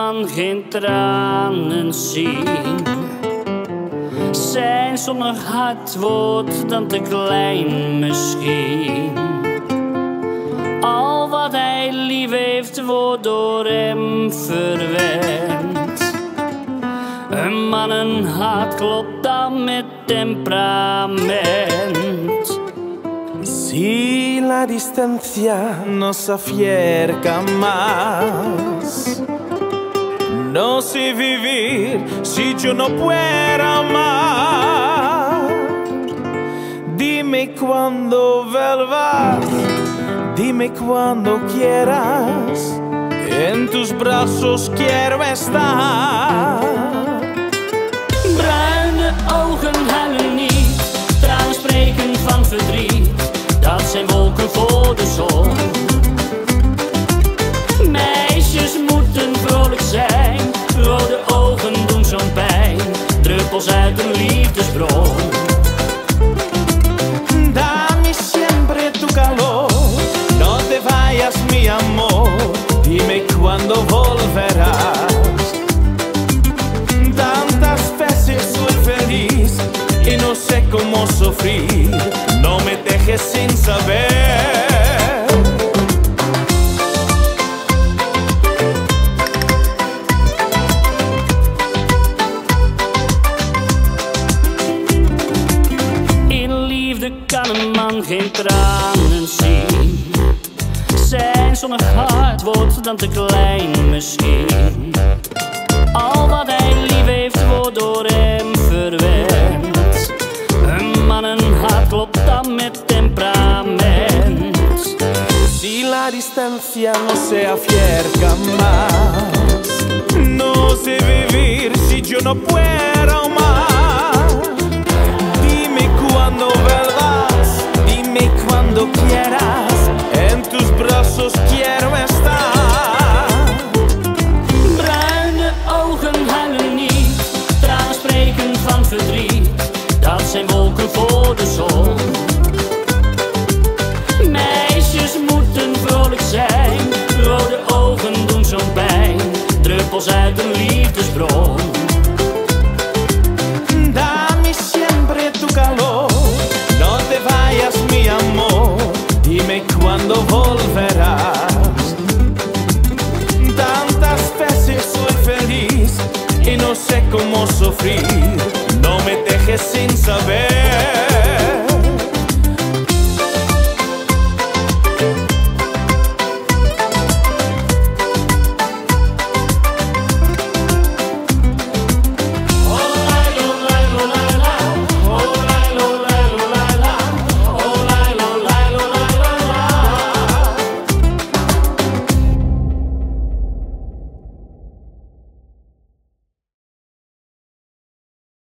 man geen tranen zien. Zijn zonnig hart wordt dan te klein misschien. Al wat hij lief heeft wordt door hem verwend. Een mannenhart klopt dan met temperament. Si la distancia nos acerca más, no sé vivir si yo no puedo amar. Dime cuando vuelvas, dime cuando quieras, en tus brazos quiero estar. Bruine ogen huilen niet, tranen spreken van verdriet. Dat zijn wolken voor de zon. Meisjes moeten vrolijk zijn, rode ogen doen zo'n pijn. Druppels uit een liefdesbron. Dame siempre tu calor, no te vayas mi amor, dime cuando volverás. Tantas veces soy feliz y no sé cómo sufrir, no me dejes sin saber. In liefde kan een man geen tranen zien. Zijn zonnig hart wordt dan te klein misschien. Al wat hij lief heeft wordt door hem verwend. Een mannenhart klopt dan met temperament. Si la distancia no se acerca más, no sé vivir si yo no puedo amar. Dime cuando vuelvas, dime cuando quieras, en tus brazos quiero estar. Bruine ogen huilen niet, tranen spreken van verdriet. Dat zijn wolken voor de zon. Meisjes moeten vrolijk zijn, rode ogen doen zo'n pijn. Druppels uit een liefdesbron. Dame siempre tu calor, no te vayas mi amor, dime cuando volverás. Tantas veces soy feliz y no sé cómo sufrir, no me dejes sin saber.